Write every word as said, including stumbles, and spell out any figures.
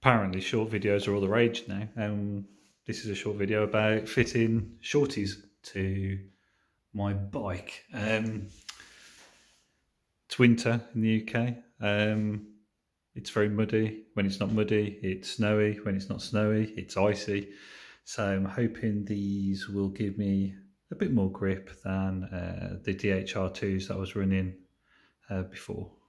apparently short videos are all the rage now. Um, this is a short video about fitting shorties to my bike. Um, it's winter in the U K. Um, it's very muddy. When it's not muddy, it's snowy. When it's not snowy, it's icy. So I'm hoping these will give me a bit more grip than uh, the D H R twos that I was running uh, before.